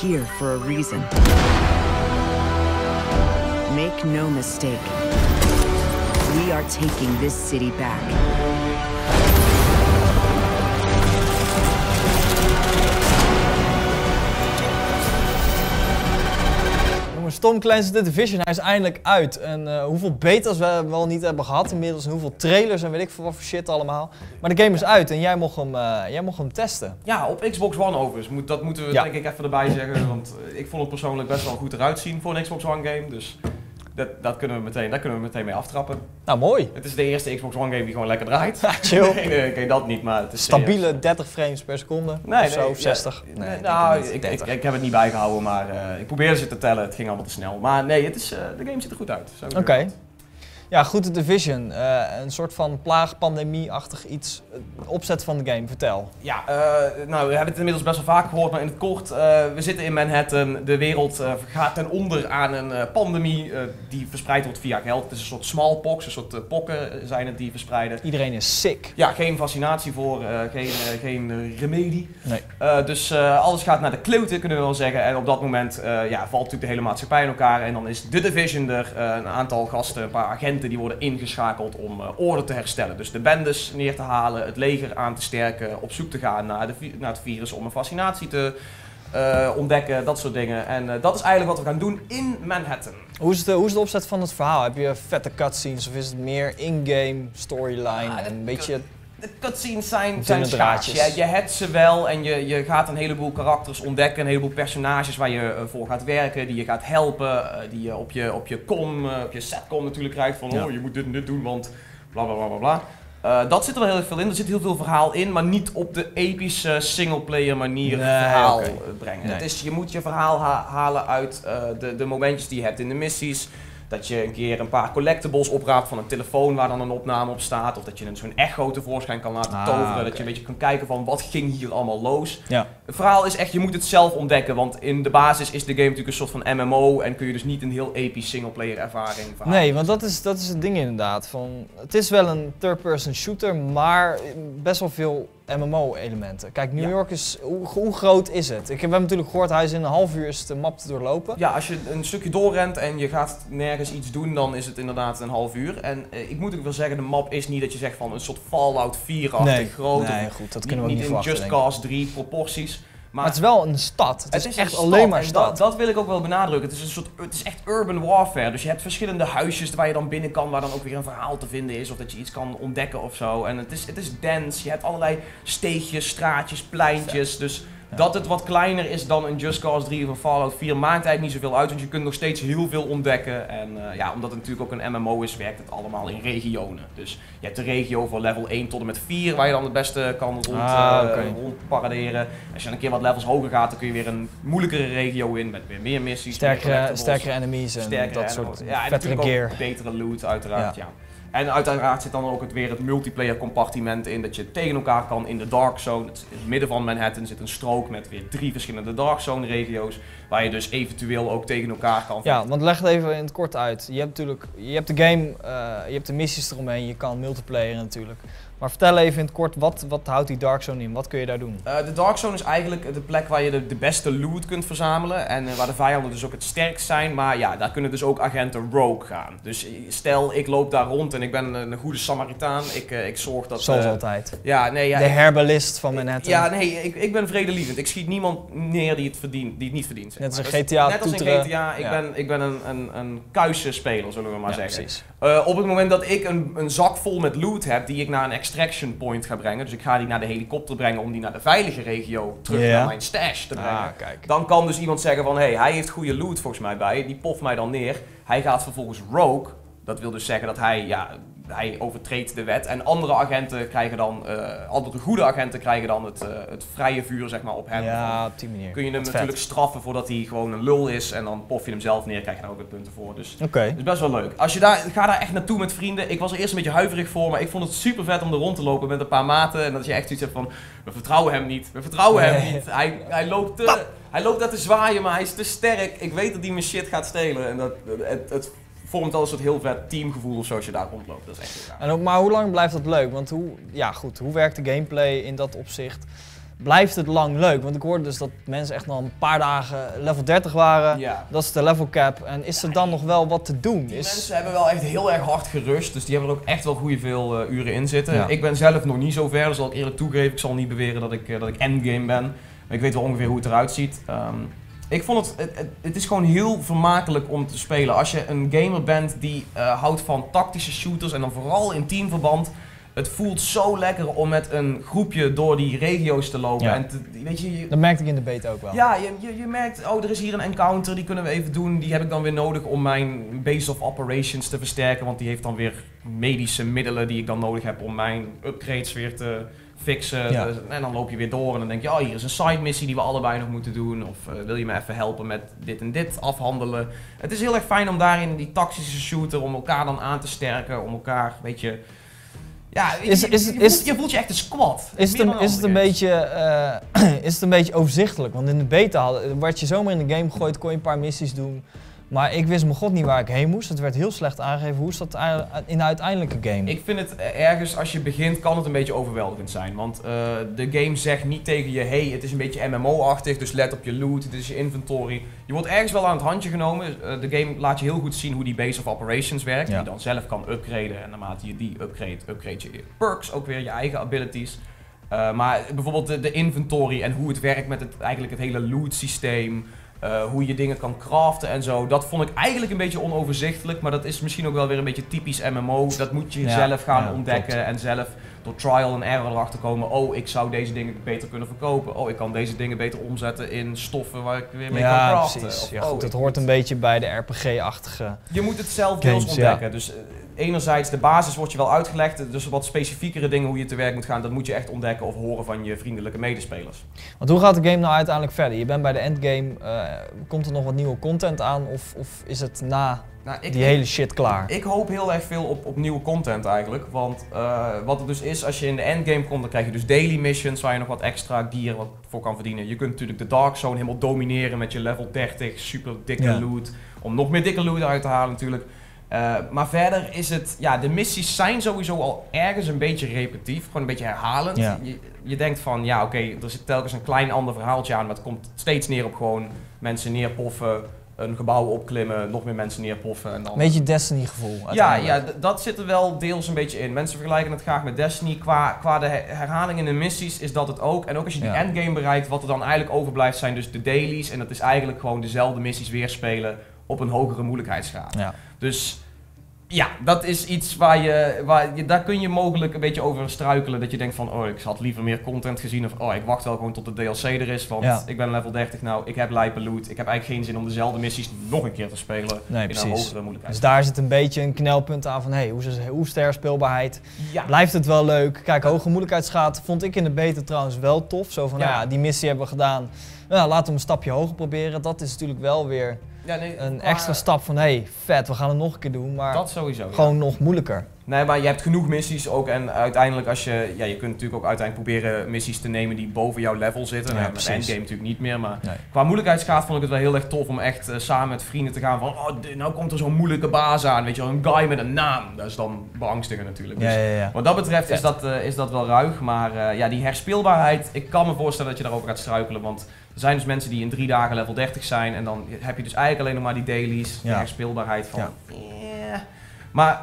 here for a reason. Make no mistake. We are taking this city back. Tom Clancy's The Division, hij is eindelijk uit. En hoeveel betas we wel niet hebben gehad inmiddels. En hoeveel trailers en weet ik veel wat voor shit allemaal. Maar de game is uit en jij mocht hem testen. Ja, op Xbox One overigens. Dat moeten we denk ik even erbij zeggen. Want ik vond het persoonlijk best wel goed eruit zien voor een Xbox One game. Dus daar kunnen we meteen mee aftrappen. Nou, mooi. Het is de eerste Xbox One game die gewoon lekker draait. Ja, chill. Nee, dat niet, maar het is stabiele serieus. 30 frames per seconde. Nee, of zo, 60. Nee, nou, ik heb het niet bijgehouden, maar ik probeerde ze te tellen. Het ging allemaal te snel. Maar nee, de game ziet er goed uit. Oké. Ja, goed, The Division. Een soort van plaagpandemie-achtig iets. Opzet van de game, vertel. Ja, nou, we hebben het inmiddels best wel vaak gehoord, maar in het kort. We zitten in Manhattan. De wereld gaat ten onder aan een pandemie die verspreid wordt via geld. Het is een soort smallpox, een soort pokken zijn het die verspreiden. Iedereen is sick. Ja, geen vaccinatie voor, geen remedie. Nee. Dus alles gaat naar de kloten, kunnen we wel zeggen. En op dat moment valt natuurlijk de hele maatschappij in elkaar. En dan is The Division er, een aantal gasten, een paar agenten die worden ingeschakeld om orde te herstellen. Dus de bendes neer te halen, het leger aan te sterken, op zoek te gaan naar het virus om een vaccinatie te ontdekken, dat soort dingen. En dat is eigenlijk wat we gaan doen in Manhattan. Hoe is de opzet van het verhaal? Heb je vette cutscenes of is het meer in-game storyline en een beetje... De cutscenes zijn schaars. Je hebt ze wel en je gaat een heleboel karakters ontdekken, een heleboel personages waar je voor gaat werken, die je gaat helpen, die je op je setcom natuurlijk krijgt van oh, je moet dit en dit doen, want bla bla bla bla bla. Dat zit er wel heel veel in, er zit heel veel verhaal in, maar niet op de epische singleplayer manier verhaal brengen. Nee. Het is, je moet je verhaal halen uit de momentjes die je hebt in de missies. Dat je een keer een paar collectibles opraapt van een telefoon waar dan een opname op staat. Of dat je zo'n echo tevoorschijn kan laten toveren. Dat je een beetje kan kijken van wat ging hier allemaal los. Ja. Het verhaal is echt, je moet het zelf ontdekken. Want in de basis is de game natuurlijk een soort van MMO. En kun je dus niet een heel episch singleplayer ervaring verhalen. Nee, want dat is het ding inderdaad. Het is wel een third-person shooter, maar best wel veel MMO-elementen. Kijk, New York is... Hoe groot is het? Ik heb natuurlijk gehoord, hij is in een half uur is de map te doorlopen. Ja, als je een stukje doorrent en je gaat nergens iets doen, dan is het inderdaad een half uur. En ik moet ook wel zeggen, de map is niet dat je zegt van een soort Fallout 4-achtig groot. Nee, goed, dat kunnen we ook niet verwachten. Niet in Just Cause 3 proporties. Maar het is wel een stad. Het is echt alleen maar stad. Dat wil ik ook wel benadrukken. Het is echt urban warfare. Dus je hebt verschillende huisjes waar je dan binnen kan, waar dan ook weer een verhaal te vinden is. Of dat je iets kan ontdekken of zo. En het is dense. Je hebt allerlei steegjes, straatjes, pleintjes. Dus dat het wat kleiner is dan een Just Cause 3 of een Fallout 4 maakt eigenlijk niet zoveel uit. Want je kunt nog steeds heel veel ontdekken. En omdat het natuurlijk ook een MMO is, werkt het allemaal in regionen. Dus je hebt de regio van level 1 tot en met 4, waar je dan het beste kan rondparaderen. Als je dan een keer wat levels hoger gaat, dan kun je weer een moeilijkere regio in met weer meer missies. Sterkere enemies en dat soort vettere gear. Betere loot uiteraard, ja. En uiteraard zit dan ook weer het multiplayer compartiment in, dat je tegen elkaar kan in de Dark Zone. In het midden van Manhattan zit een strook met weer 3 verschillende Dark Zone regio's, waar je dus eventueel ook tegen elkaar kan. Ja, want leg het even in het kort uit. Je hebt natuurlijk, je hebt de game, je hebt de missies eromheen, je kan multiplayer natuurlijk. Maar vertel even in het kort, wat houdt die Dark Zone in? Wat kun je daar doen? De Dark Zone is eigenlijk de plek waar je de beste loot kunt verzamelen en waar de vijanden dus ook het sterkst zijn. Maar ja, daar kunnen dus ook agenten rogue gaan. Dus stel, ik loop daar rond en ik ben een goede Samaritaan. Ik zorg dat... Zoals altijd. Ja, nee, de herbalist van Manhattan. Ja, nee, ik ben vredelievend. Ik schiet niemand neer die het niet verdient. Zeg. Net als in GTA. Net als in GTA. Ik ben een kuise speler, zullen we maar zeggen. Precies. Op het moment dat ik een zak vol met loot heb die ik naar een extraction point ga brengen, dus ik ga die naar de helikopter brengen om die naar de veilige regio terug naar mijn stash te brengen, dan kan dus iemand zeggen van hey, hij heeft goede loot volgens mij bij, die poft mij dan neer, hij gaat vervolgens rogue, dat wil dus zeggen dat hij overtreedt de wet en andere agenten krijgen dan, andere goede agenten krijgen dan het vrije vuur zeg maar op hem. Ja, op die manier. Kun je hem natuurlijk straffen voordat hij gewoon een lul is en dan pof je hem zelf neer, krijg je daar ook weer punten voor. Dus het is best wel leuk. Ga daar echt naartoe met vrienden. Ik was er eerst een beetje huiverig voor, maar ik vond het super vet om er rond te lopen met een paar maten en dat je echt iets hebt van, we vertrouwen hem niet, we vertrouwen hem niet. Hij loopt daar te zwaaien, maar hij is te sterk. Ik weet dat hij mijn shit gaat stelen en het vormt al een soort heel vet teamgevoel of zo als je daar rondloopt. Dat is echt heel gaaf. Maar hoe lang blijft dat leuk? Want hoe werkt de gameplay in dat opzicht? blijft het lang leuk. Want ik hoorde dus dat mensen echt al een paar dagen level 30 waren. Ja. Dat is de level cap. En is er dan nog wel wat te doen? Die mensen hebben wel echt heel erg hard gerust, dus die hebben er ook echt wel goede veel uren in zitten. Ja. Ik ben zelf nog niet zo ver, dat zal ik eerlijk toegeven. Ik zal niet beweren dat ik endgame ben. Maar ik weet wel ongeveer hoe het eruit ziet. Ik vond het is gewoon heel vermakelijk om te spelen. Als je een gamer bent die houdt van tactische shooters en dan vooral in teamverband. Het voelt zo lekker om met een groepje door die regio's te lopen. Ja. En weet je, Dat merkte ik in de beta ook wel. ja, je merkt, oh, er is hier een encounter, die kunnen we even doen. Die heb ik dan weer nodig om mijn base of operations te versterken. Want die heeft dan weer medische middelen die ik dan nodig heb om mijn upgrades weer te fixen. Ja. En dan loop je weer door en dan denk je, oh, hier is een side missie die we allebei nog moeten doen. Of wil je me even helpen met dit en dit afhandelen. Het is heel erg fijn om daarin die tactische shooter, om elkaar dan aan te sterken. Om elkaar een beetje... Ja, je voelt je echt een squad. Is het een beetje overzichtelijk? Want in de beta werd je zomaar in de game gegooid, kon je een paar missies doen. Maar ik wist mijn god niet waar ik heen moest. Het werd heel slecht aangegeven. Hoe is dat in de uiteindelijke game? Ik vind het ergens, als je begint, kan het een beetje overweldigend zijn. Want de game zegt niet tegen je, hey, het is een beetje MMO-achtig, dus let op je loot, dit is je inventory. Je wordt ergens wel aan het handje genomen. De game laat je heel goed zien hoe die base of operations werkt. Die je dan zelf kan upgraden. En naarmate je die upgrade je perks, ook weer je eigen abilities. Maar bijvoorbeeld de inventory en hoe het werkt met eigenlijk het hele loot systeem. Hoe je dingen kan craften en zo. Dat vond ik eigenlijk een beetje onoverzichtelijk. Maar dat is misschien ook wel weer een beetje typisch MMO. Dat moet je zelf gaan ontdekken. Klopt. En zelf door trial and error erachter komen. Oh, ik zou deze dingen beter kunnen verkopen. Oh, ik kan deze dingen beter omzetten in stoffen waar ik weer mee kan craften. Precies. Of, ja, goed, het hoort een beetje bij de RPG-achtige. Je moet het zelf deels ontdekken. Ja. Dus enerzijds, de basis wordt je wel uitgelegd. Dus wat specifiekere dingen hoe je te werk moet gaan, dat moet je echt ontdekken of horen van je vriendelijke medespelers. Want hoe gaat de game nou uiteindelijk verder? Je bent bij de endgame. Komt er nog wat nieuwe content aan? Of is het na die hele shit klaar? Ik hoop heel erg veel op nieuwe content eigenlijk. Want wat het dus is, als je in de endgame komt, dan krijg je dus daily missions waar je nog wat extra gear wat voor kan verdienen. Je kunt natuurlijk de Dark Zone helemaal domineren met je level 30, super dikke loot. Om nog meer dikke loot uit te halen natuurlijk. Maar verder is het, de missies zijn sowieso al ergens een beetje repetitief, gewoon een beetje herhalend. Ja. Je denkt van, oké, er zit telkens een klein ander verhaaltje aan, maar het komt steeds neer op gewoon mensen neerpoffen, een gebouw opklimmen, nog meer mensen neerpoffen. En dan... Beetje Destiny gevoel. Ja, dat zit er wel deels een beetje in. Mensen vergelijken het graag met Destiny. Qua de herhaling in de missies is dat het ook. En ook als je die endgame bereikt, wat er dan eigenlijk overblijft zijn dus de dailies. En dat is eigenlijk gewoon dezelfde missies weerspelen op een hogere moeilijkheidsgraad. Ja. Dus ja, dat is iets daar kun je mogelijk een beetje over struikelen. Dat je denkt van, oh, ik had liever meer content gezien. Of, oh, ik wacht wel gewoon tot de DLC er is. Want ik ben level 30 nou, ik heb lijpe loot. Ik heb eigenlijk geen zin om dezelfde missies nog een keer te spelen. Nee, in een hogere moeilijkheid. Dus daar zit een beetje een knelpunt aan van, hoe is de herspeelbaarheid? Ja. Blijft het wel leuk? Kijk, hoge moeilijkheidsgraad vond ik in de beta trouwens wel tof. Zo van, die missie hebben we gedaan. Nou, laten we een stapje hoger proberen. Dat is natuurlijk wel weer... een extra stap van, vet, we gaan het nog een keer doen, maar dat sowieso, gewoon nog moeilijker. Nee, maar je hebt genoeg missies ook en uiteindelijk als je kunt natuurlijk ook uiteindelijk proberen missies te nemen die boven jouw level zitten. Ja, met endgame natuurlijk niet meer, maar qua moeilijkheidsgraad vond ik het wel heel erg tof om echt samen met vrienden te gaan van, nou komt er zo'n moeilijke baas aan, weet je wel, een guy met een naam. Dat is dan beangstigend natuurlijk. Dus wat dat betreft is dat wel ruig, maar die herspeelbaarheid, ik kan me voorstellen dat je daarover gaat struikelen, want er zijn dus mensen die in 3 dagen level 30 zijn en dan heb je dus eigenlijk alleen nog maar die dailies, de herspeelbaarheid van. Maar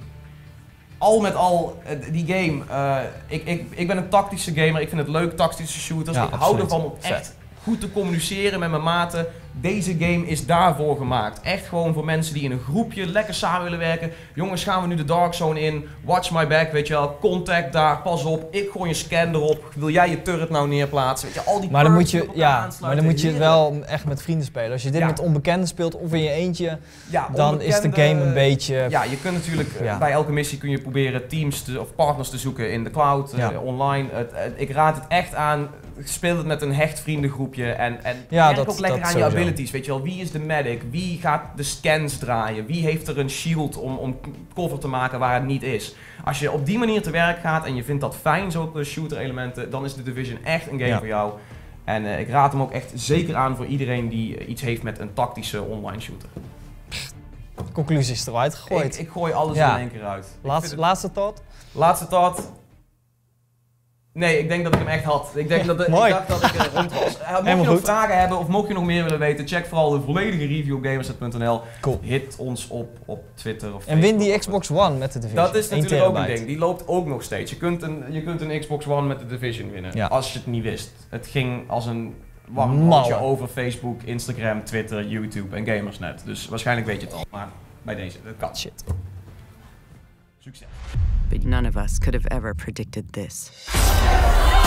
al met al, die game, ik ben een tactische gamer, ik vind het leuk, tactische shooters. Ik hou ervan om echt goed te communiceren met mijn maten. Deze game is daarvoor gemaakt. Echt gewoon voor mensen die in een groepje lekker samen willen werken. Jongens, gaan we nu de Dark Zone in? Watch my back, weet je wel. Contact daar, pas op. Ik gooi een scan erop. Wil jij je turret nou neerplaatsen? Weet je, al die maar dan moet je wel echt met vrienden spelen. Als je dit met onbekenden speelt of in je eentje, dan is de game een beetje... Ja, je kunt natuurlijk bij elke missie kun je proberen teams of partners te zoeken in de cloud, online. Ik raad het echt aan. Speel het met een hecht vriendengroepje en werk ook lekker aan je abilities. Weet je wel, wie is de medic? Wie gaat de scans draaien? Wie heeft er een shield om cover te maken waar het niet is? Als je op die manier te werk gaat en je vindt dat fijn, zulke shooter elementen, dan is The Division echt een game voor jou. En ik raad hem ook echt zeker aan voor iedereen die iets heeft met een tactische online shooter. Conclusies eruit gegooid. Ik gooi alles in één keer uit. Laatste thought? Laatste thought. Nee, ik denk dat ik hem echt had. Ik dacht dat ik rond was. Mocht je nog vragen hebben of mocht je nog meer willen weten, check vooral de volledige review op gamersnet.nl. Cool. Hit ons op Twitter of En win die Xbox One met de Division. Dat is natuurlijk ook een ding. Die loopt ook nog steeds. Je kunt een Xbox One met de Division winnen. Ja. Als je het niet wist. Het ging als een warm broodje over Facebook, Instagram, Twitter, YouTube en Gamersnet. Dus waarschijnlijk weet je het al. Maar bij deze, dat kan. Shit. Succes. But none of us could have ever predicted this.